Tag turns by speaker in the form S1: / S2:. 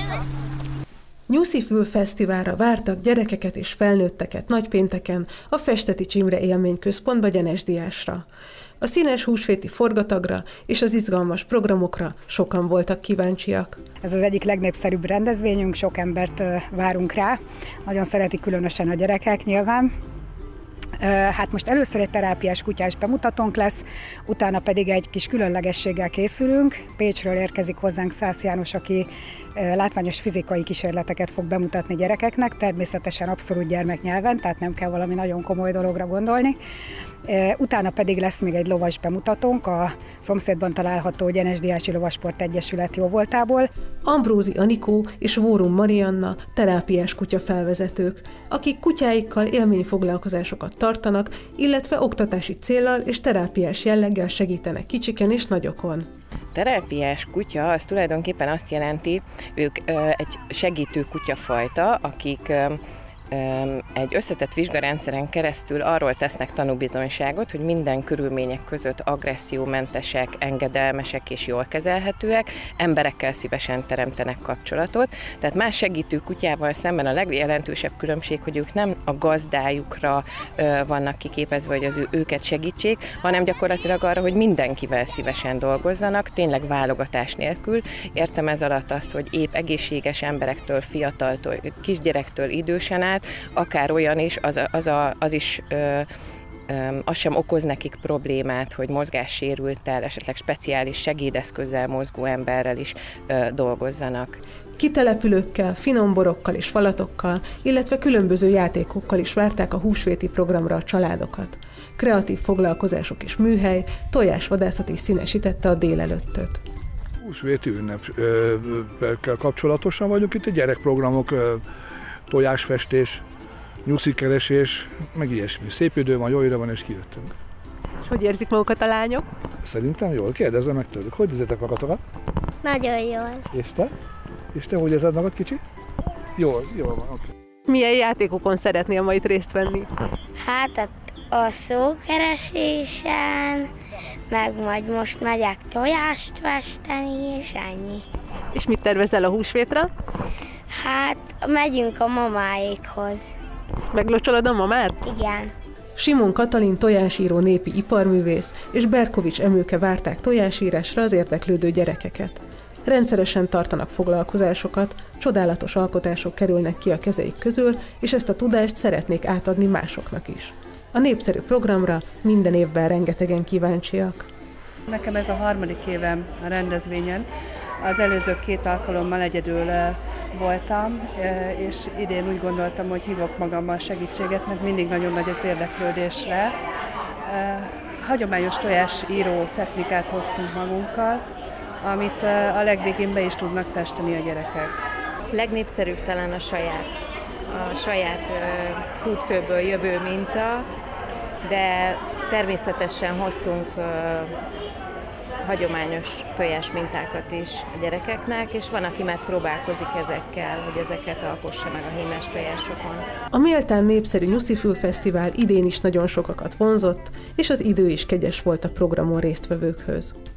S1: Nyuszifül Fesztiválra vártak gyerekeket és felnőtteket nagypénteken a Festeti Csimre Élményközpontba Gyenesdiásra. A színes húsvéti forgatagra és az izgalmas programokra sokan voltak kíváncsiak.
S2: Ez az egyik legnépszerűbb rendezvényünk, sok embert várunk rá, nagyon szeretik különösen a gyerekek nyilván. Hát most először egy terápiás kutyás bemutatónk lesz, utána pedig egy kis különlegességgel készülünk. Pécsről érkezik hozzánk Szász János, aki látványos fizikai kísérleteket fog bemutatni gyerekeknek, természetesen abszolút gyermeknyelven, tehát nem kell valami nagyon komoly dologra gondolni. Utána pedig lesz még egy lovas bemutatónk a szomszédban található Gyenesdiási Lovasport Egyesület jóvoltából.
S1: Ambrózi Anikó és Vórum Marianna terápiás kutyafelvezetők, akik kutyáikkal élményfoglalkozásokat tartanak, illetve oktatási céllal és terápiás jelleggel segítenek kicsiken és nagyokon.
S3: Terápiás kutya az tulajdonképpen azt jelenti, ők egy segítő kutyafajta, akik egy összetett vizsgarendszeren keresztül arról tesznek tanúbizonyságot, hogy minden körülmények között agressziómentesek, engedelmesek és jól kezelhetőek, emberekkel szívesen teremtenek kapcsolatot. Tehát más segítő kutyával szemben a legjelentősebb különbség, hogy ők nem a gazdájukra vannak kiképezve, hogy őket segítsék, hanem gyakorlatilag arra, hogy mindenkivel szívesen dolgozzanak, tényleg válogatás nélkül. Értem ez alatt azt, hogy épp egészséges emberektől, fiataltól, kisgyerektől idősen át, akár olyan is, az sem okoz nekik problémát, hogy mozgássérülttel, esetleg speciális segédeszközzel mozgó emberrel is dolgozzanak.
S1: Kitelepülőkkel, finomborokkal és falatokkal, illetve különböző játékokkal is várták a húsvéti programra a családokat. Kreatív foglalkozások és műhely, tojásvadászat is színesítette a délelőttöt.
S4: Húsvéti ünnepkel kapcsolatosan vagyunk itt, a gyerekprogramok, tojásfestés, nyuszikeresés, meg ilyesmi. Szép idő van, jó idő van, és kijöttünk.
S1: És hogy érzik magukat a lányok?
S4: Szerintem jól. Kérdezzem meg tőlük. Hogy érzitek magatokat?
S5: Nagyon jól.
S4: És te? És te hogy érzed magad, kicsi? Jól van, oké.
S1: Milyen játékokon szeretnél ma itt részt venni?
S5: Hát a szókeresésen, meg majd most megyek tojást festeni, és ennyi.
S1: És mit tervezel a húsvétra?
S5: Hát megyünk a mamáékhoz.
S1: Meglocsolod a mamát?
S5: Igen.
S1: Simon Katalin tojásíró népi iparművész és Berkovics Emőke várták tojásírásra az érdeklődő gyerekeket. Rendszeresen tartanak foglalkozásokat, csodálatos alkotások kerülnek ki a kezeik közül, és ezt a tudást szeretnék átadni másoknak is. A népszerű programra minden évben rengetegen kíváncsiak.
S6: Nekem ez a 3. évem a rendezvényen. Az előző 2 alkalommal egyedül voltam, és idén úgy gondoltam, hogy hívok magammal segítséget, mert mindig nagyon nagy az érdeklődésre. Hagyományos tojásíró technikát hoztunk magunkkal, amit a legvégén be is tudnak festeni a gyerekek.
S7: Legnépszerűbb talán a saját kútfőből jövő minta, de természetesen hoztunk hagyományos tojás mintákat is a gyerekeknek, és van, aki megpróbálkozik ezekkel, hogy ezeket alkossa meg a hímes tojásokon.
S1: A méltán népszerű Nyuszifül Fesztivál idén is nagyon sokakat vonzott, és az idő is kegyes volt a programon résztvevőkhöz.